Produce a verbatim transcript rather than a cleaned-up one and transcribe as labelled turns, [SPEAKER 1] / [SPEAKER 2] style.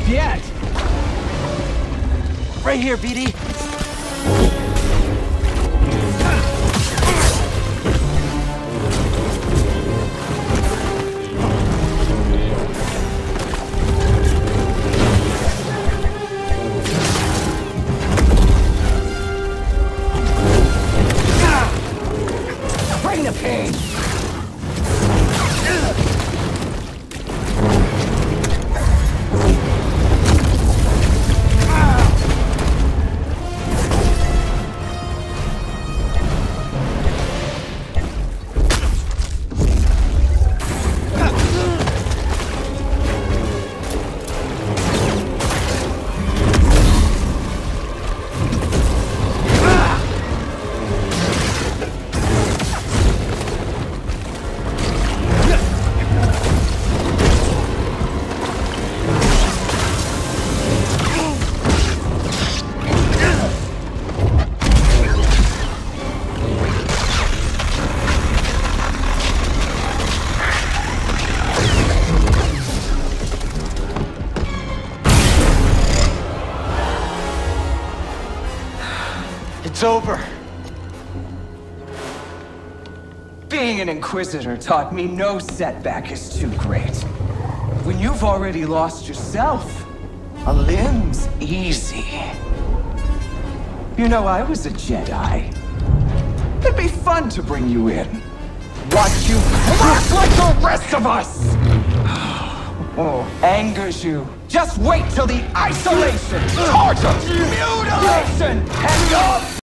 [SPEAKER 1] up yet!
[SPEAKER 2] Right here, B D.
[SPEAKER 1] Bring the pain!
[SPEAKER 2] It's over.
[SPEAKER 1] Being an Inquisitor taught me no setback is too great. When you've already lost yourself, a limb's easy. You know, I was a Jedi. It'd be fun to bring you in. Watch you crack like the rest of us! Oh, angers you. Just wait till the isolation, torture, mutilation, and your